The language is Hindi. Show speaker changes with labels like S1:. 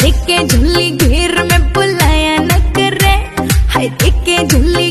S1: देखे झुल्ली घेर में बुलाया न करे, हाय देखे झुल्ली